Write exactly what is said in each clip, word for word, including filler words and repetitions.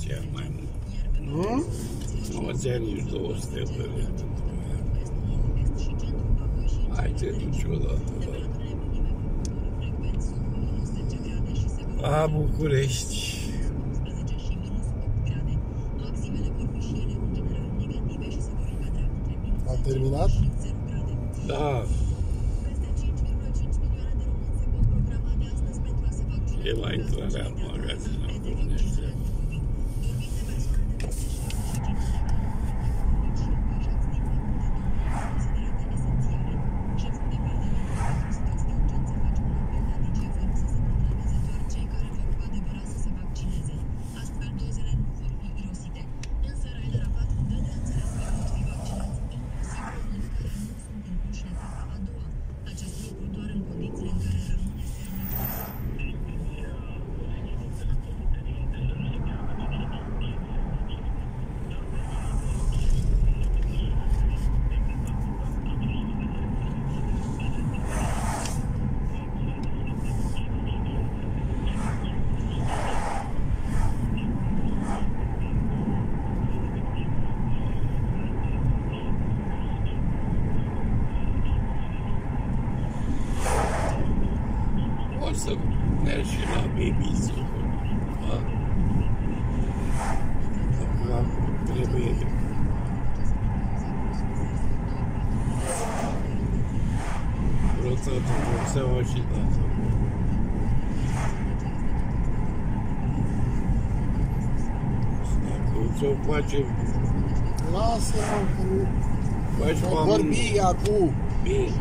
aceea mai mult. Nu? Nu îți ia nici două sute de lei pentru ea. Hai, te duci odată la... La București. A terminat? Da. E la intrarea în magazin, am pornește. O să mergi și la baby-sul. Da? Acum trebuie rotatul vopseaua și data. Dacă ți-o face... Lasă-mă, că nu... Faci Mai vorbi acum. Bine.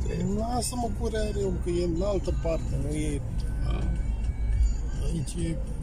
Lasă-mă cu reareu, că e în altă parte, nu e... Ah. Aici e